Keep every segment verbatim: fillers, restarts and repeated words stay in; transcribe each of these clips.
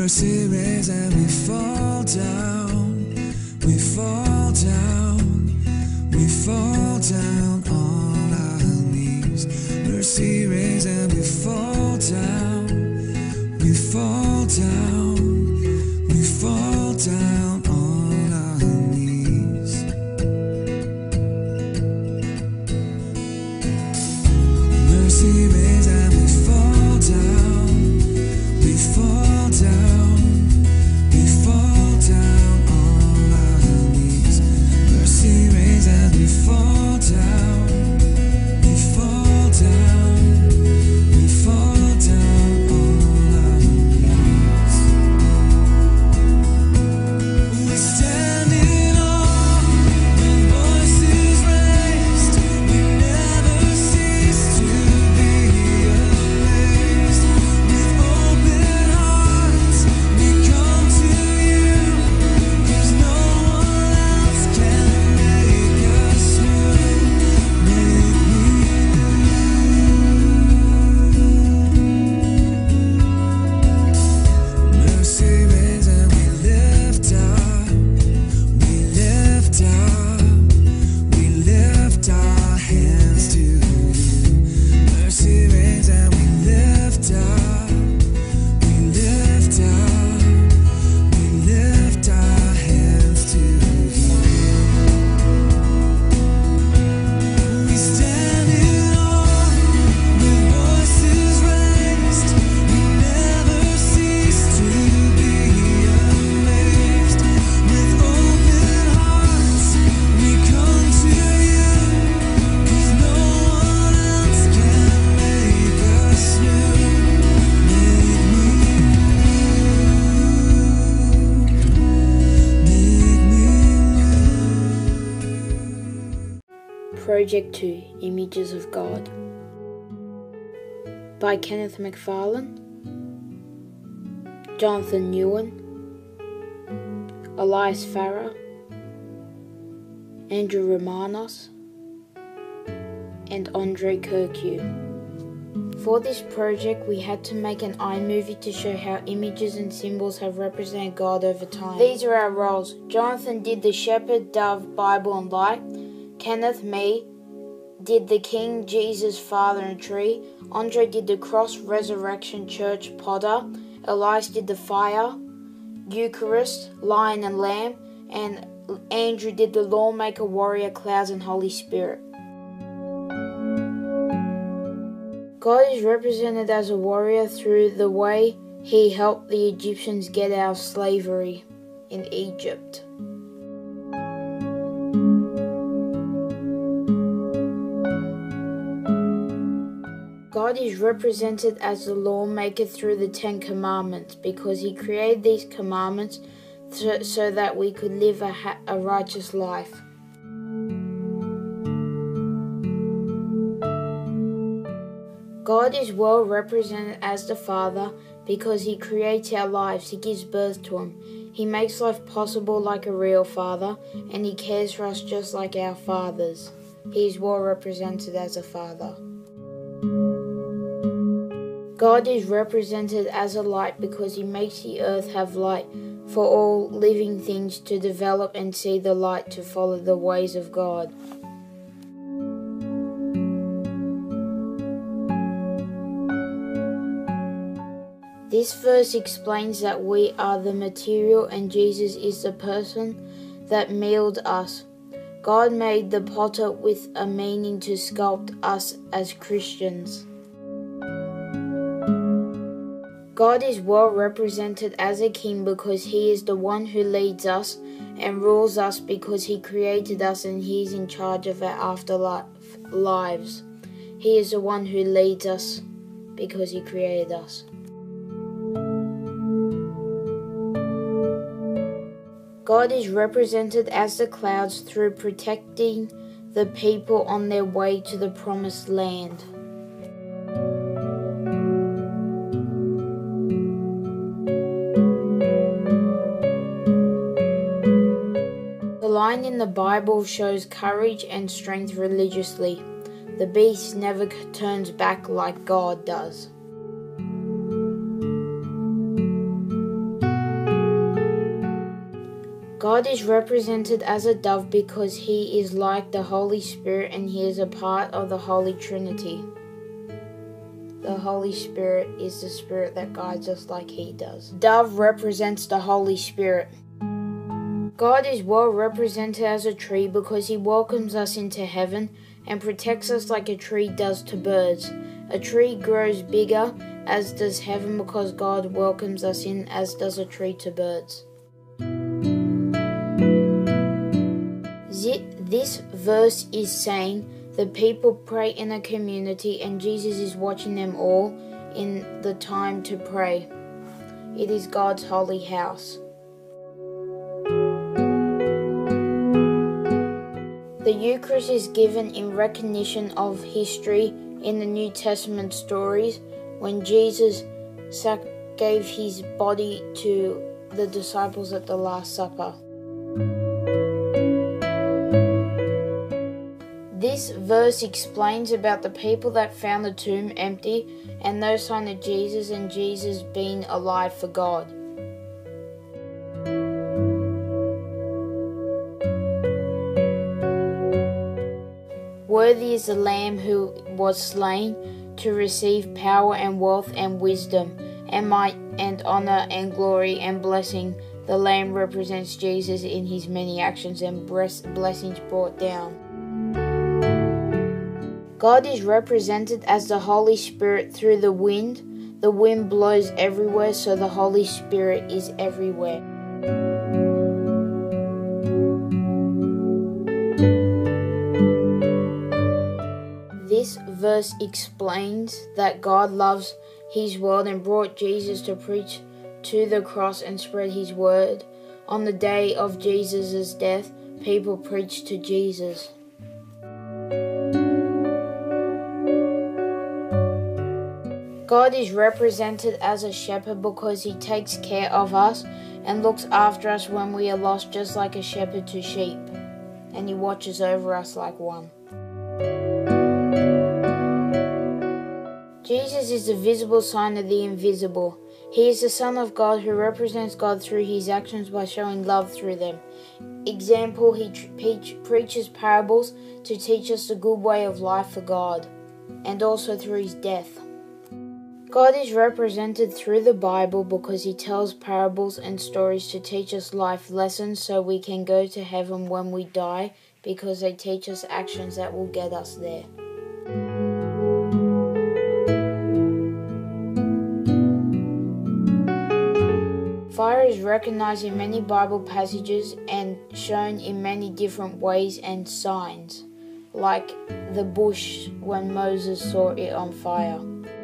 Mercy reigns and we fall down, we fall down, we fall down on our knees. Mercy reigns and we fall down, we fall down, we fall down on our knees. Mercy reigns and we fall down, we fall down, we fall down on our knees. Mercy reigns and we fall down, we fall down, we fall down on our knees. We stand in awe when voices raised. We never cease to be amazed. With open hearts we come to you, 'cause no one else can make us new. Make me new. Mercy reigns and we lift up, we lift up, we lift our hands to you. Mercy reigns and we lift up, we lift up, we lift our hands to you. We stand in awe with voices raised. We never cease to be amazed. With open hearts we come to you, 'cause no one else can make us new. Make me Project two, Images of God, by Kenneth McFarlane, Jonathan Newen, Elias Farah, Andrew Romanos, and Andre Kirkue. For this project, we had to make an iMovie to show how images and symbols have represented God over time. These are our roles. Jonathan did the shepherd, dove, Bible, and light. Kenneth, me, did the King, Jesus, Father, and tree. Andre did the cross, resurrection, church, potter. Elias did the fire, Eucharist, lion and lamb. And Andrew did the lawmaker, warrior, clouds, and Holy Spirit. God is represented as a warrior through the way he helped the Egyptians get out of slavery in Egypt. God is represented as the lawmaker through the Ten Commandments, because he created these commandments so, so that we could live a, ha- a righteous life. God is well represented as the Father because he creates our lives, he gives birth to them. He makes life possible like a real father, and he cares for us just like our fathers. He is well represented as a father. God is represented as a light because he makes the earth have light for all living things to develop and see the light to follow the ways of God. This verse explains that we are the material and Jesus is the person that molded us. God made the potter with a meaning to sculpt us as Christians. God is well represented as a king because he is the one who leads us and rules us because he created us and he is in charge of our afterlife lives. He is the one who leads us because he created us. God is represented as the clouds through protecting the people on their way to the promised land. The lion in the Bible shows courage and strength religiously. The beast never turns back like God does. God is represented as a dove because he is like the Holy Spirit and he is a part of the Holy Trinity. The Holy Spirit is the Spirit that guides us like he does. Dove represents the Holy Spirit. God is well represented as a tree because he welcomes us into heaven and protects us like a tree does to birds. A tree grows bigger, as does heaven, because God welcomes us in, as does a tree to birds. This verse is saying the people pray in a community and Jesus is watching them all in the time to pray. It is God's holy house. The Eucharist is given in recognition of history in the New Testament stories when Jesus gave his body to the disciples at the Last Supper. This verse explains about the people that found the tomb empty and no sign of Jesus and Jesus being alive for God. Worthy is the Lamb who was slain to receive power and wealth and wisdom and might and honor and glory and blessing. The Lamb represents Jesus in his many actions and blessings brought down. God is represented as the Holy Spirit through the wind. The wind blows everywhere, so the Holy Spirit is everywhere. This verse explains that God loves his world and brought Jesus to preach to the cross and spread his word. On the day of Jesus' death, people preached to Jesus. God is represented as a shepherd because he takes care of us and looks after us when we are lost, just like a shepherd to sheep, and he watches over us like one. Jesus is the visible sign of the invisible. He is the Son of God who represents God through his actions by showing love through them. Example, he pre- preaches parables to teach us the good way of life for God, and also through his death. God is represented through the Bible because he tells parables and stories to teach us life lessons so we can go to heaven when we die, because they teach us actions that will get us there. Fire is recognized in many Bible passages and shown in many different ways and signs, like the bush when Moses saw it on fire.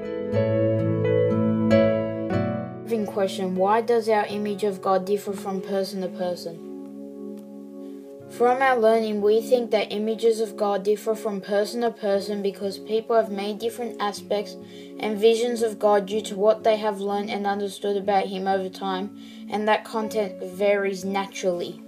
Question: why does our image of God differ from person to person? From our learning, we think that images of God differ from person to person because people have made different aspects and visions of God due to what they have learned and understood about him over time, and that content varies naturally.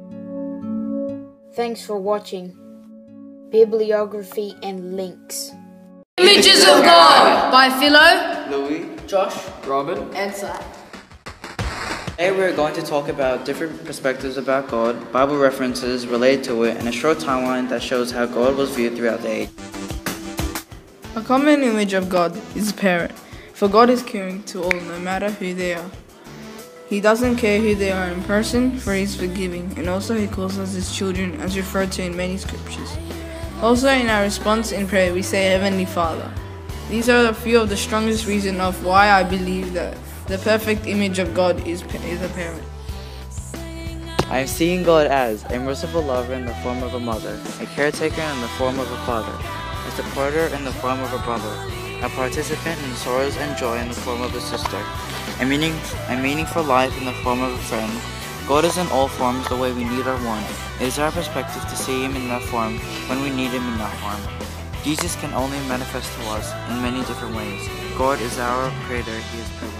Thanks for watching. Bibliography and links. Images of God by Philo, Louis, Josh, Robin, and Si. Today we're going to talk about different perspectives about God, Bible references related to it, and a short timeline that shows how God was viewed throughout the age. A common image of God is a parent, for God is caring to all no matter who they are. He doesn't care who they are in person, for he is forgiving, and also he calls us his children as referred to in many scriptures. Also in our response in prayer we say Heavenly Father. These are a few of the strongest reasons of why I believe that the perfect image of God is, is a parent. I am seeing God as a merciful lover in the form of a mother, a caretaker in the form of a father, a supporter in the form of a brother, a participant in sorrows and joy in the form of a sister, a, meaning, a meaningful life in the form of a friend. God is in all forms the way we need our one. It is our perspective to see him in that form when we need him in that form. Jesus can only manifest to us in many different ways. God is our creator, he is parallel.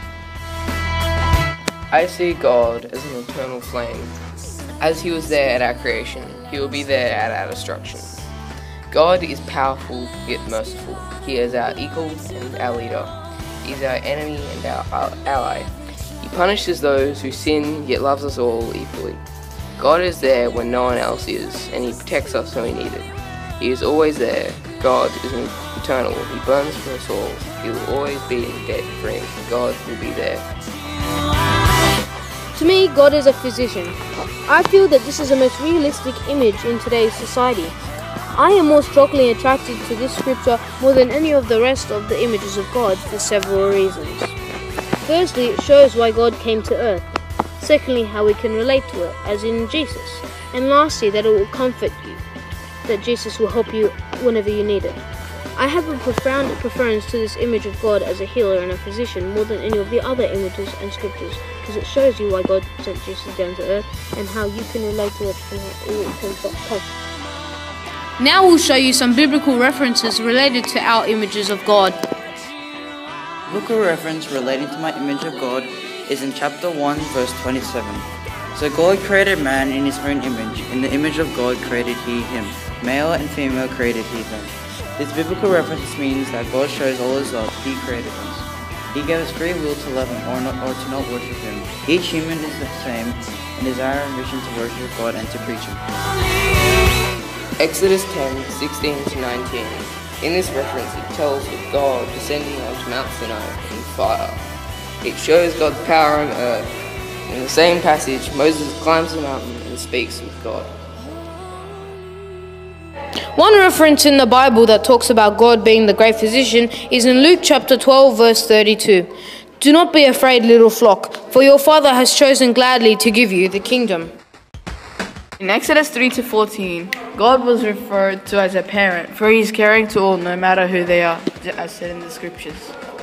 I see God as an eternal flame. As he was there at our creation, he will be there at our destruction. God is powerful yet merciful. He is our equal and our leader. He is our enemy and our ally. He punishes those who sin yet loves us all equally. God is there when no one else is, and He protects us when we need it. He is always there. God is eternal. He burns for us all. He will always be debt free. God will be there. To me, God is a physician. I feel that this is the most realistic image in today's society. I am more strongly attracted to this scripture more than any of the rest of the images of God for several reasons. Firstly, it shows why God came to earth. Secondly, how we can relate to it, as in Jesus. And lastly, that it will comfort you, that Jesus will help you whenever you need it. I have a profound preference to this image of God as a healer and a physician more than any of the other images and scriptures, because it shows you why God sent Jesus down to earth and how you can relate to it and how it can comfort. Now we'll show you some biblical references related to our images of God. Biblical reference relating to my image of God is in chapter one, verse twenty-seven. So God created man in his own image. In the image of God created he him. Male and female created he them. This biblical reference means that God shows all his love. He created us. He gave us free will to love him or, not, or to not worship him. Each human is the same and is our mission to worship God and to preach him. Exodus ten, sixteen to nineteen. In this reference, it tells of God descending onto Mount Sinai in fire. It shows God's power on earth. In the same passage, Moses climbs the mountain and speaks with God. One reference in the Bible that talks about God being the great physician is in Luke chapter twelve, verse thirty-two. Do not be afraid, little flock, for your Father has chosen gladly to give you the kingdom. In Exodus three to fourteen, God was referred to as a parent, for he is caring to all no matter who they are, as said in the scriptures.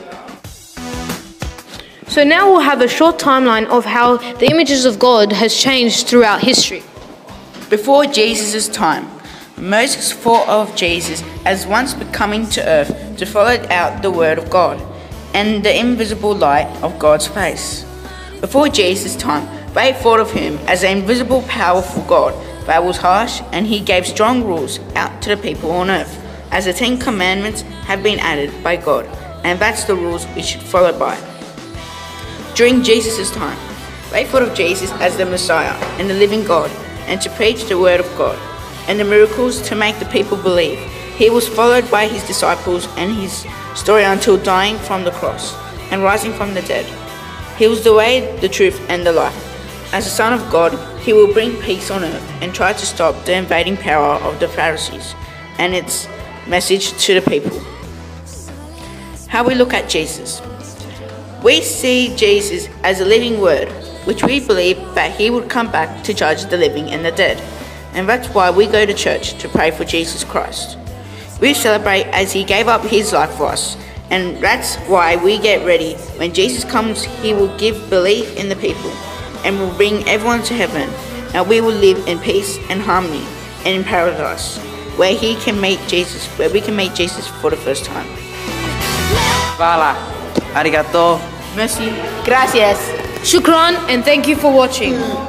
So now we'll have a short timeline of how the images of God has changed throughout history. Before Jesus' time, Moses thought of Jesus as once coming to earth to follow out the word of God and the invisible light of God's face. Before Jesus' time, they thought of him as an invisible, powerful God that was harsh, and he gave strong rules out to the people on earth, as the Ten Commandments have been added by God, and that's the rules we should follow by. During Jesus' time, they thought of Jesus as the Messiah and the living God, and to preach the word of God, and the miracles to make the people believe. He was followed by his disciples and his story until dying from the cross and rising from the dead. He was the way, the truth, and the life. As the Son of God, he will bring peace on earth and try to stop the invading power of the Pharisees and its message to the people. How we look at Jesus. We see Jesus as a living word, which we believe that he would come back to judge the living and the dead. And that's why we go to church, to pray for Jesus Christ. We celebrate as he gave up his life for us, and that's why we get ready. When Jesus comes, he will give belief in the people and will bring everyone to heaven, and we will live in peace and harmony and in paradise, where he can meet Jesus, where we can meet Jesus for the first time. Vala. Arigato. Merci. Gracias. Shukran, and thank you for watching.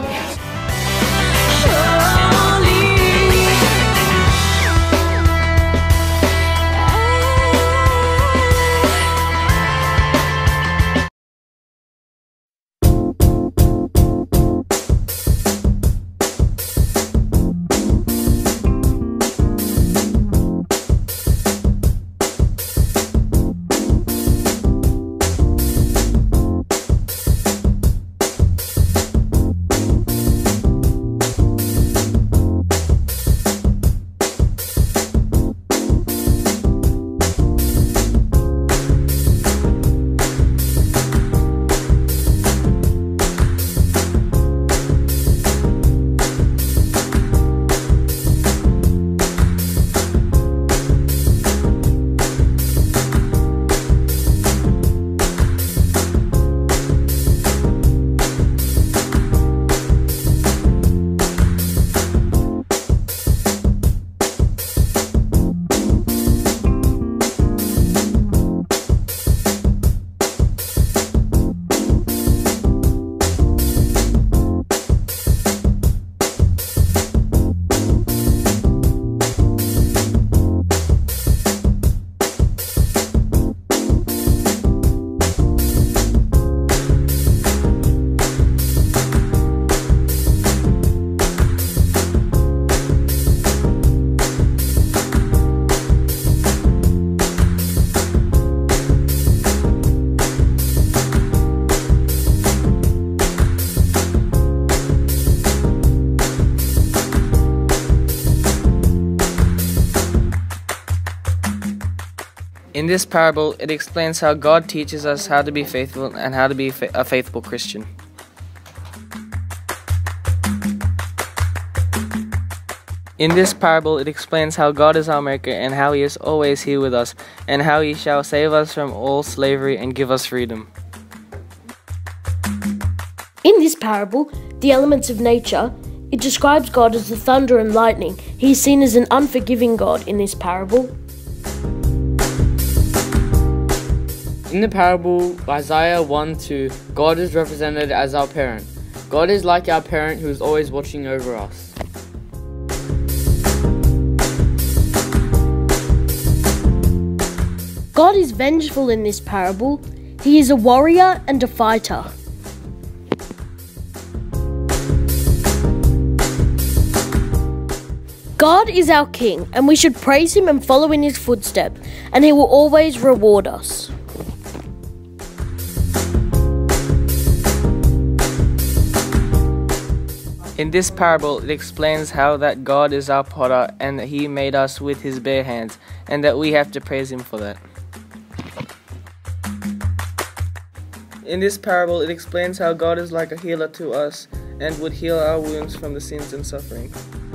In this parable, it explains how God teaches us how to be faithful and how to be a faithful Christian. In this parable, it explains how God is our Maker and how He is always here with us, and how He shall save us from all slavery and give us freedom. In this parable, the elements of nature, it describes God as the thunder and lightning. He is seen as an unforgiving God in this parable. In the parable, Isaiah one two, God is represented as our parent. God is like our parent who is always watching over us. God is vengeful in this parable. He is a warrior and a fighter. God is our King, and we should praise Him and follow in His footsteps, and He will always reward us. In this parable, it explains how that God is our potter and that He made us with His bare hands, and that we have to praise Him for that. In this parable, it explains how God is like a healer to us and would heal our wounds from the sins and suffering.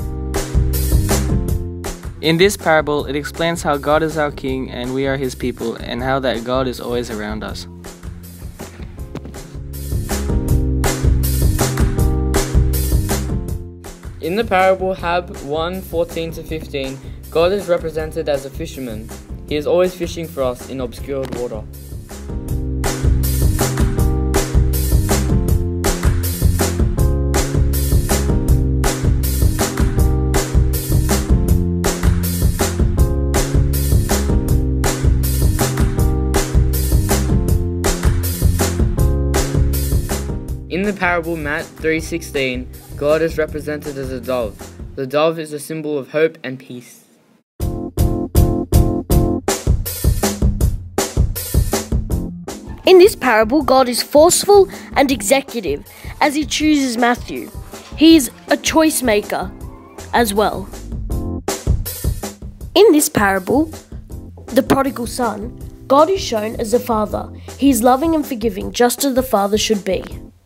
In this parable, it explains how God is our King and we are His people, and how that God is always around us. In the parable Hab one fourteen to fifteen, God is represented as a fisherman. He is always fishing for us in obscured water. In the parable Matt three sixteen, God is represented as a dove. The dove is a symbol of hope and peace. In this parable, God is forceful and executive as He chooses Matthew. He is a choice maker as well. In this parable, the prodigal son, God is shown as a father. He is loving and forgiving, just as the father should be.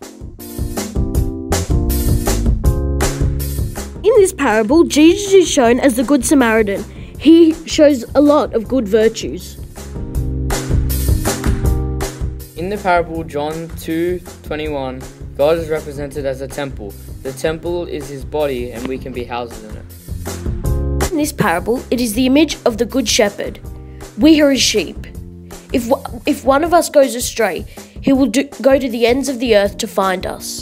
In this parable, Jesus is shown as the Good Samaritan. He shows a lot of good virtues. In the parable John two twenty-one, God is represented as a temple. The temple is His body and we can be housed in it. In this parable, it is the image of the Good Shepherd. We are His sheep. If, if one of us goes astray, He will do, go to the ends of the earth to find us.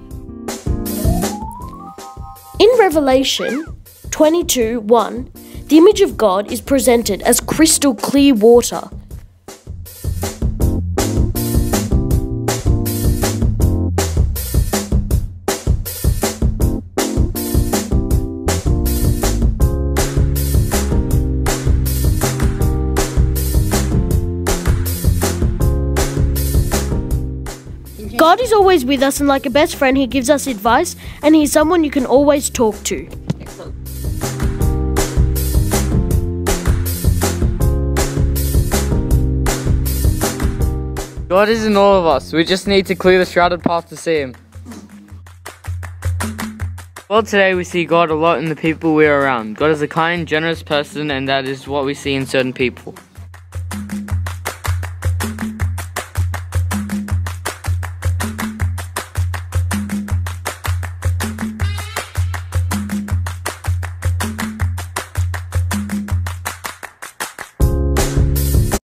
In Revelation twenty-two one, the image of God is presented as crystal clear water. God is always with us, and like a best friend, He gives us advice, and He's someone you can always talk to. God is in all of us. We just need to clear the shrouded path to see Him. Well, today we see God a lot in the people we are around. God is a kind, generous person, and that is what we see in certain people.